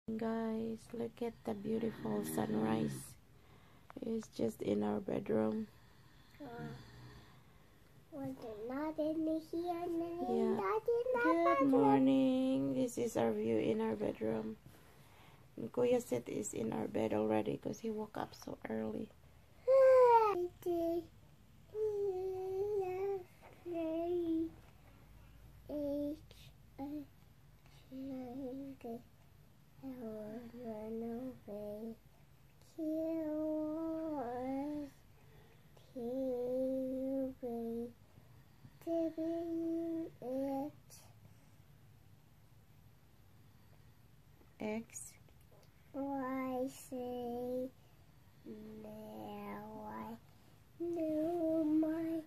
Guys, look at the beautiful sunrise. It's just in our bedroom. Yeah. Good morning. This is our view in our bedroom. And Kuya Seth is in our bed already because he woke up so early. X Y say now I know my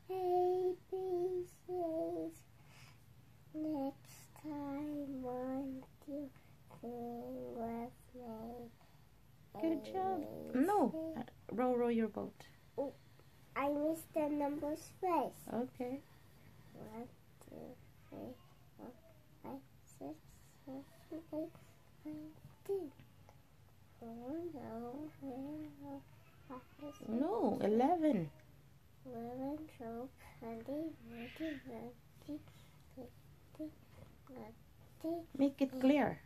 ABCs. Next time want to sing with me. Good job. No, row your boat. Oh, I missed the numbers first. Okay. 1, 2, 3, 4, 5, 6, 7, 8, 9, 10. No, 11. 11, 12, 13, 14, 15, 16, Make it clear.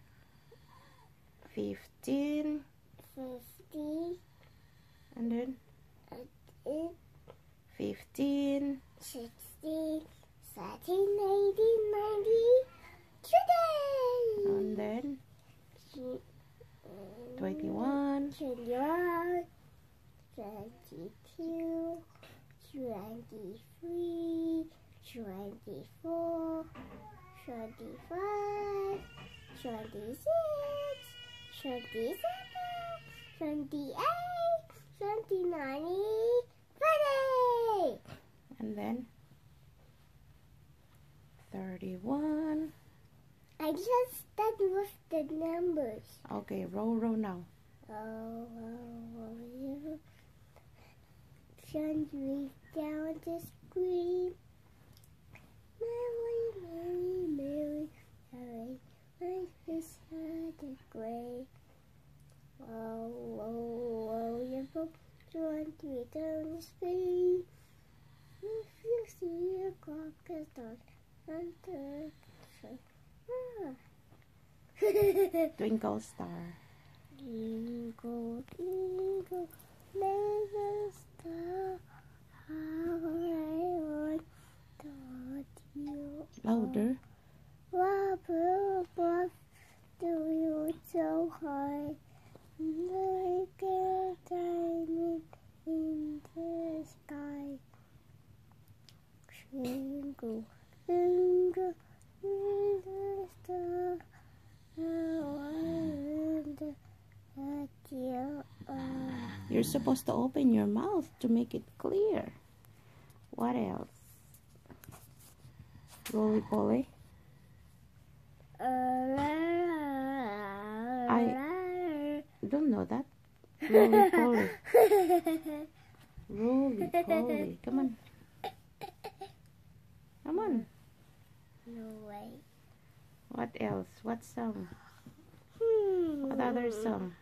15. 50, And then 8, 15. 16, 17, 18, 19, 20. And then 21. 21, 22, 23, 24, 25, 26, 27, 28, 29, 30. And then 31. I just started with the numbers. Okay, row now. You sun rays down the screen. Mary, Mary, Mary, Mary, life is hard and gray. You both run through down the screen. If you see a clock is done, and Twinkle star. Twinkle, twinkle, little star, how I want you. Louder. Robert, above the wheel so high, like a diamond in the sky. Twinkle, twinkle, little star, how I wonder at your eye. You're supposed to open your mouth to make it clear. What else? Roly poly. I don't know that. Roly poly. Roly poly. Come on. Come on. No way. What else? What song? What other song?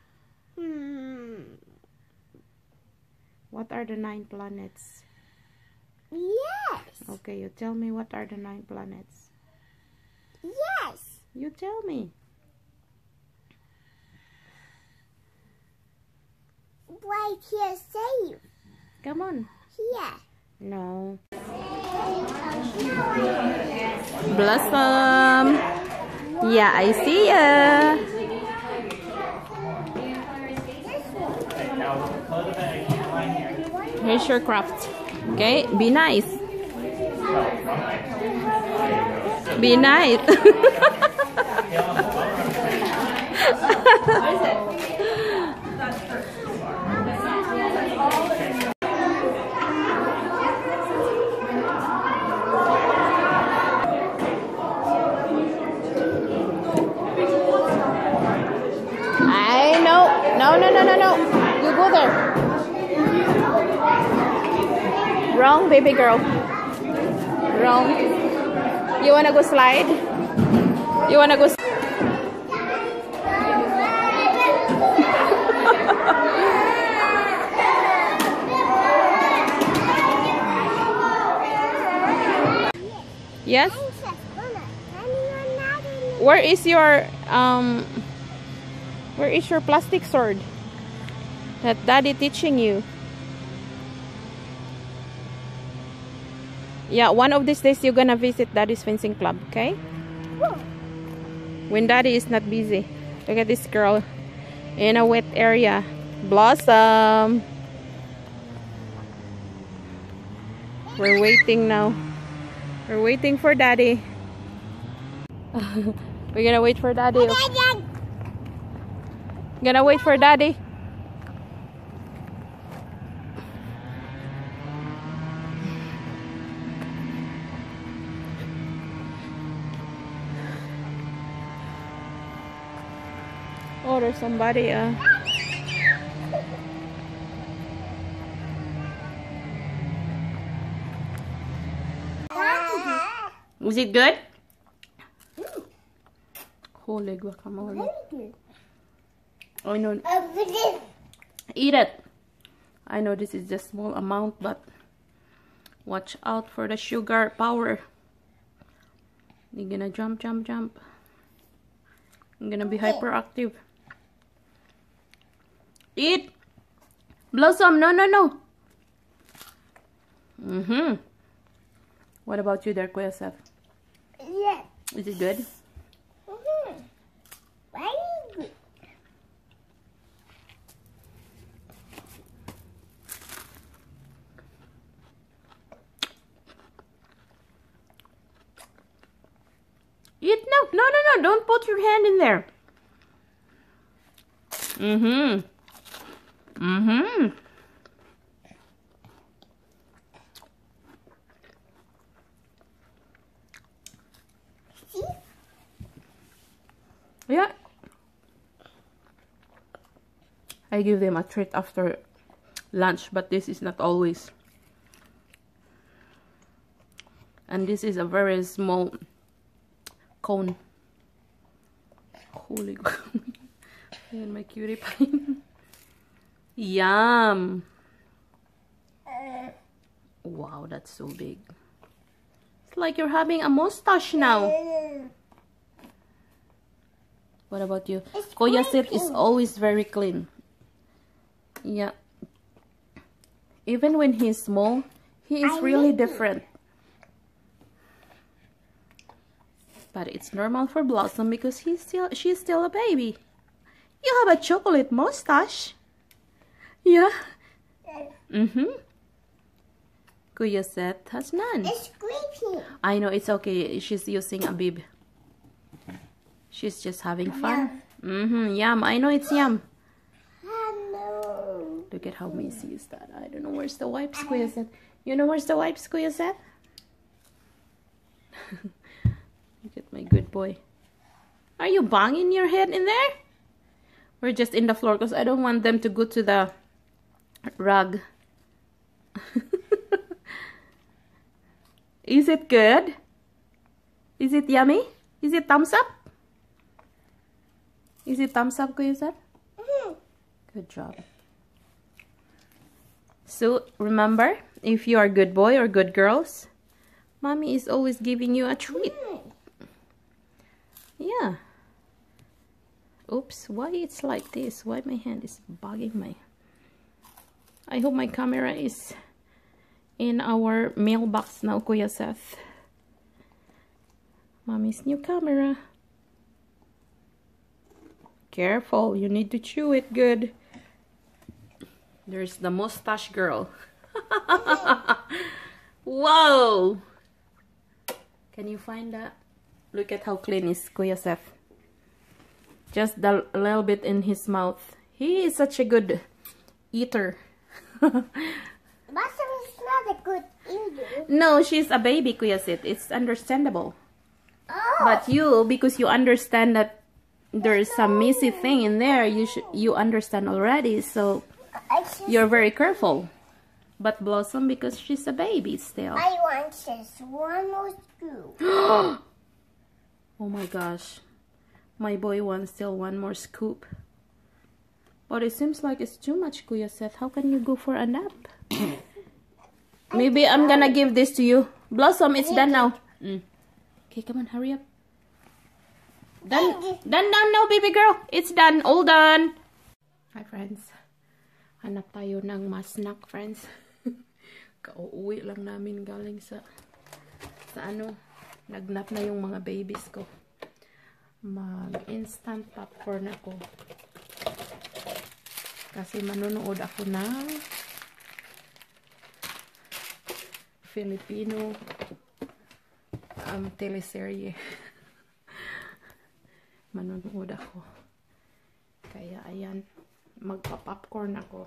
What are the 9 planets? Yes. Okay, you tell me what are the 9 planets. Yes. You tell me. Right here, save. Come on. Here. No. Blossom. Yeah, I see ya. Here's your craft. Okay, be nice. Be nice. No. You go there. Wrong, baby girl. Wrong. You wanna go slide? You wanna go? Yes? Princess, Luna, tell me you're not in the... Where is your plastic sword that Daddy teaching you? Yeah, one of these days you're gonna visit Daddy's fencing club, okay? Whoa. When Daddy is not busy. Look at this girl in a wet area. Blossom. We're waiting now. We're waiting for Daddy. We're gonna wait for Daddy. Gonna wait for Daddy. Oh, there's somebody. Was it good? Holy guacamole. Oh no. Eat it. I know this is just small amount, but watch out for the sugar power. You're gonna jump, jump, jump. I'm gonna be hyperactive. Eat. Blossom, no, no, no. What about you there, Kuya Seth? Yeah. Is it good? Very good. Eat no, no, no, no. Don't put your hand in there. See? Yeah. I give them a treat after lunch, but this is not always. And this is a very small cone. Holy God. And my cutie pie. Yum. Wow, that's so big. It's like you're having a mustache now. What about you? Kuya Seth is always very clean. Yeah. Even when he's small, he is really different. But it's normal for Blossom because she's still a baby. You have a chocolate mustache. Yeah. Kuya Seth has none. It's creepy. I know, it's okay. She's using a bib. She's just having fun. Yum. I know it's yum. Hello. Look at how messy is that. I don't know where's the wipes, Kuya Seth. You know where's the wipes, Kuya Seth? Look at my good boy. Are you banging your head in there? We're just in the floor because I don't want them to go to the rug. Is it good? Is it yummy? Is it thumbs up? Is it thumbs up, Kuya Seth? Good job. So remember, if you are good boy or good girls, Mommy is always giving you a treat. Yeah. Oops, why it's like this? Why my hand is bugging my... I hope my camera is in our mailbox now, Kuya Seth. Mommy's new camera. Careful, you need to chew it good. There's the mustache girl. Whoa! Can you find that? Look at how clean is Kuya Seth. Just a little bit in his mouth. He is such a good eater. Blossom is not a good eater. No, she's a baby, Kuya Seth. It's understandable. Oh. But you, because you understand that there's some messy thing in there, you understand already, so you're very careful. But Blossom, because she's a baby still. I want just one more scoop. Oh my gosh. My boy wants still one more scoop. But it seems like it's too much, Kuya Seth. How can you go for a nap? Maybe I'm gonna give this to you. Blossom, it's done now. Okay, come on, hurry up. Done now, baby girl. It's done. All done. Hi, friends. Hanap tayo ng mas snack, friends. Kauuwi lang namin galing sa ano. Nagnap na yung mga babies ko. Mag-instant popcorn ako. Kasi manonood ako ng Filipino teleserye. Manonood ako. Kaya ayan, magpa-popcorn ako.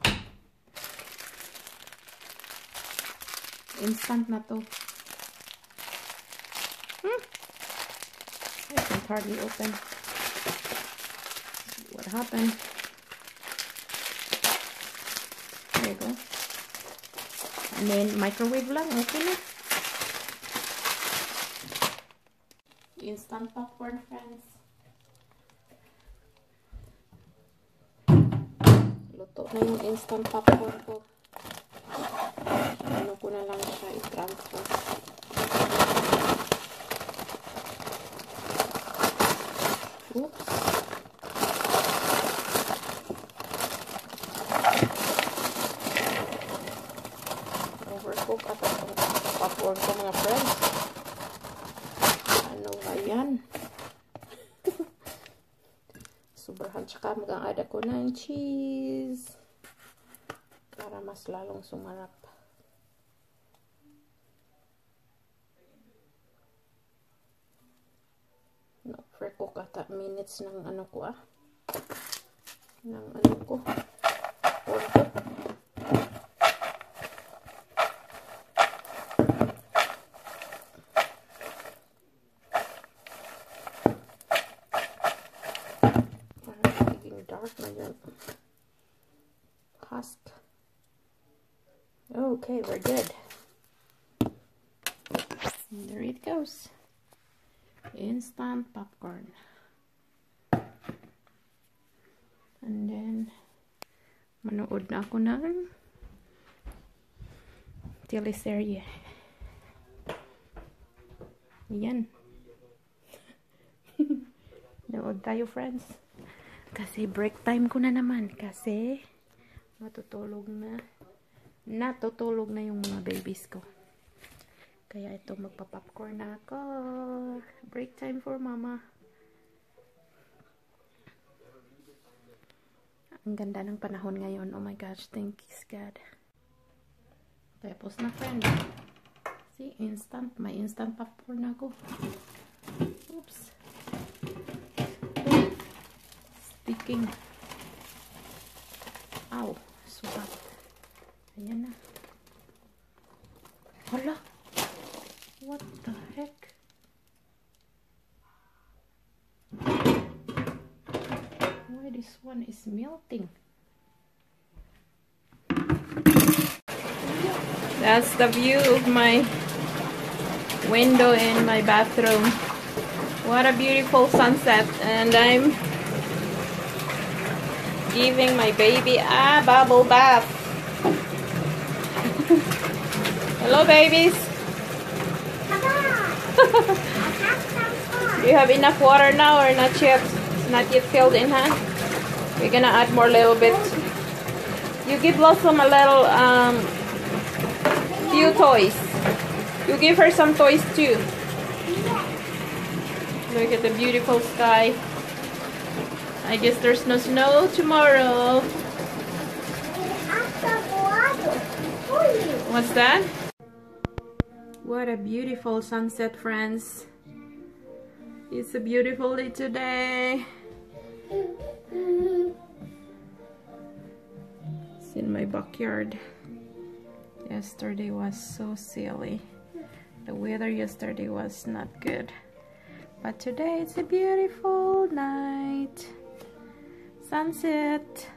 Instant na to. I can hardly open. What happened? There you go. And then microwave lang, okay na. Instant popcorn, friends. Luto na yung instant popcorn ko. Ano ko na lang siya i-transfer. Oops. Overcook at ang popcorn ko, mga friends. Ano ba yan? Sobrahan. Tsaka mag-add ako ng cheese para mas lalong sumarap. No, for cook ata minutes ng ano ko ng ano ko. Husk. Okay, we're good. And there it goes. Instant popcorn. And then manood na ako ng teleserye. Yan. Nood tayo, friends. Kasi break time ko na naman. Kasi natutulog na yung mga babies ko. Kaya ito, magpa-popcorn na ako. Break time for mama. Ang ganda ng panahon ngayon. Oh my gosh, thank you, God. Tapos na, friend. See, instant. May instant popcorn na ako. Oops. Sticking. Ow. Sukat. Ayan na. Hala. What the heck? Why this one is melting? That's the view of my window in my bathroom. What a beautiful sunset. And I'm giving my baby a bubble bath. Hello, babies. Do you have enough water now or not yet? It's not yet filled in, huh? We're gonna add more little bit. You give Blossom a little few toys. You give her some toys too. Look at the beautiful sky. I guess there's no snow tomorrow. What's that? What a beautiful sunset, friends. It's a beautiful day today. It's in my backyard. Yesterday was so silly. The weather yesterday was not good. But today it's a beautiful night. Sunset.